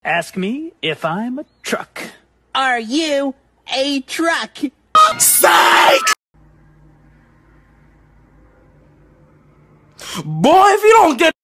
Ask me if I'm a truck. Are you a truck? Psych! Boy, if you don't get